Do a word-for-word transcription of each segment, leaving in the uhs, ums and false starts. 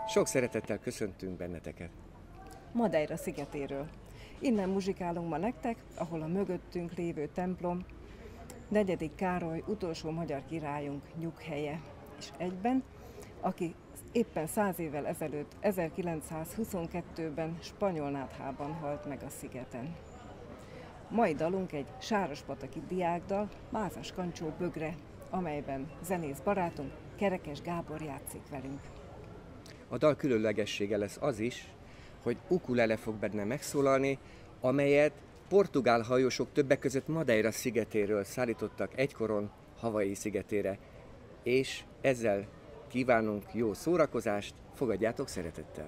Sok szeretettel köszöntünk benneteket. Madeira szigetéről. Innen muzsikálunk ma nektek, ahol a mögöttünk lévő templom negyedik Károly utolsó magyar királyunk nyughelye. És egyben, aki éppen száz évvel ezelőtt, ezerkilencszázhuszonkettőben Spanyolnáthában halt meg a szigeten. Mai dalunk egy sárospataki diákdal, Mázas Kancsó Bögre, amelyben zenész barátunk Kerekes Gábor játszik velünk. A dal különlegessége lesz az is, hogy ukulele fog benne megszólalni, amelyet portugál hajósok többek között Madeira szigetéről szállítottak egykoron Hawaii szigetére, és ezzel kívánunk jó szórakozást, fogadjátok szeretettel!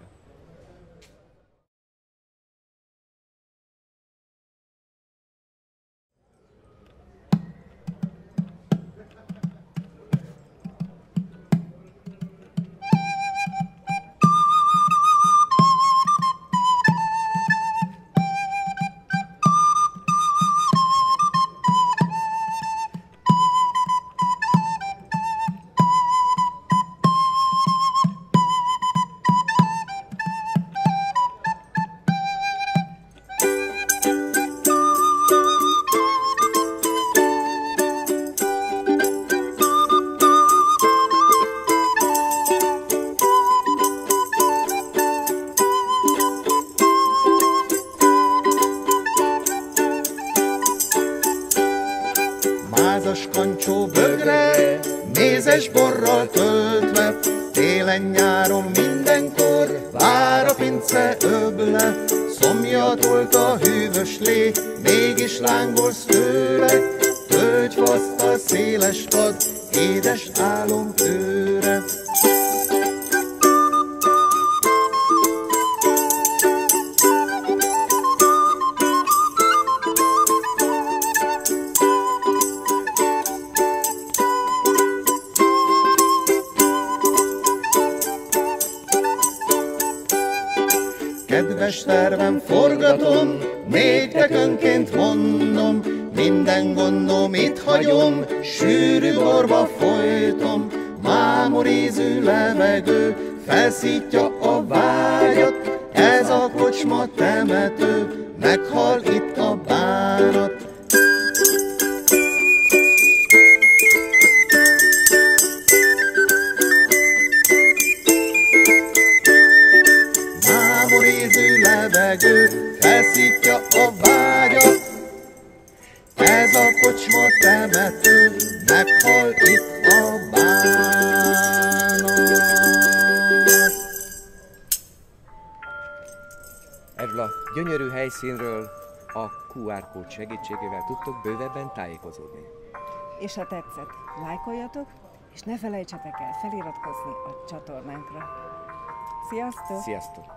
Mázas Kancsó Bögre, mézes borral töltve, télen-nyáron mindenkor vár a pince öble. Szomjatolt a hűvös lé, mégis lángolsz tőle, tölgyfasztal széles pad, édes álom őre. Kedves tervem forgatom, négytek önként mondom, minden gondom itt hagyom, sűrű borba folytom. Mámorízű levegő felszítja a vágyat, ez a kocsma temető, meghal itt a bánat. Mámorízű levegő felszítja a vágyat, ez a kocsma temető, meghal itt a bánat. Erről a gyönyörű helyszínről a kú ár kód segítségével tudtok bővebben tájékozódni. És ha tetszett, lájkoljatok, és ne felejtsetek el feliratkozni a csatornánkra. Sziasztok! Sziasztok!